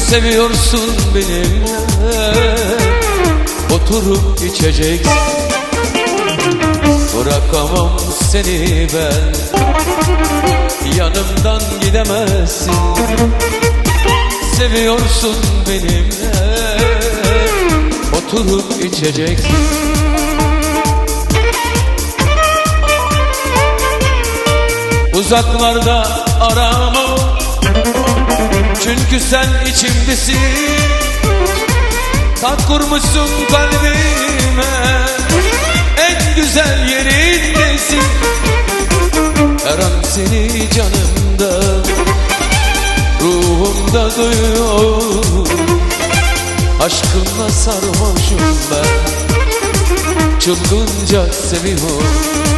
Seviyorsun benimle oturup içeceksin. Bırakamam seni ben, yanımdan gidemezsin. Seviyorsun benimle oturup içeceksin. Uzaklarda aramam, çünkü sen içimdesin. Tat kurmuşsun kalbime, en güzel yerindesin. Her an seni canımda, ruhumda duyuyorum. Aşkınla sarhoşum ben, çılgınca seviyorum.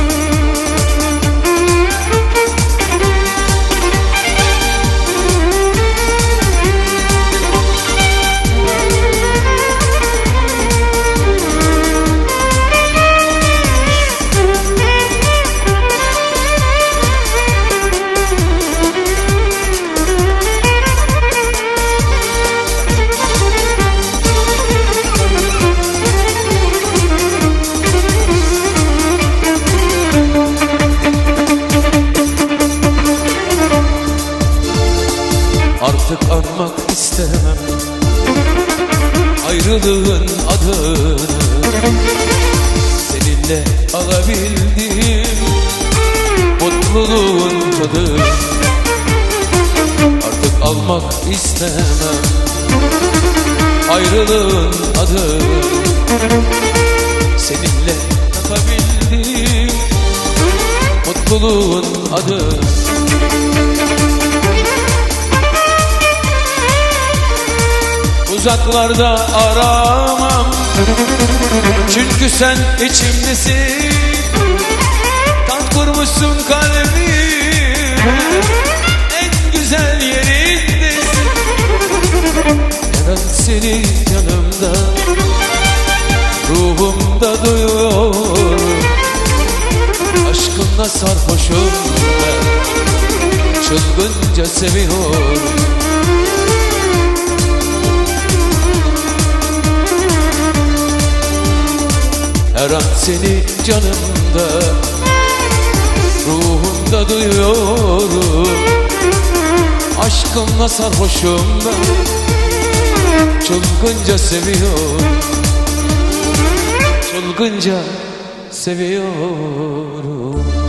Artık anmak istemem ayrılığın adını. Seninle alabildiğim mutluluğun tadını. Artık almak istemem ayrılığın adını. Seninle takabildiğim mutluluğun adını. Uzaklarda aramam, çünkü sen içimdesin. Tat kurmuşsun kalbime, en güzel yerindesin. Her an seni yanımda, ruhumda duyuyorum. Aşkınla sarhoşum ben, çılgınca seviyorum. Her an seni canımda, ruhumda duyuyorum. Aşkınla sarhoşum ben, çılgınca seviyorum. Çılgınca seviyorum.